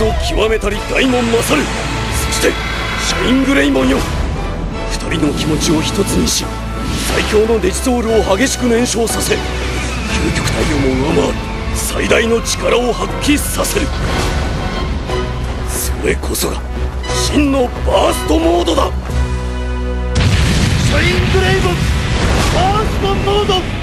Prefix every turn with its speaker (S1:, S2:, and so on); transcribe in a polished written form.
S1: ぞ極めたり大門勝る。そしてシャイングレイモンよ、二人の気持ちを一つにし、最強のデジソウルを激しく燃焼させ、究極体をも上回る最大の力を発揮させる。それこそが真のバーストモードだ。
S2: シャイングレイモンバーストモード。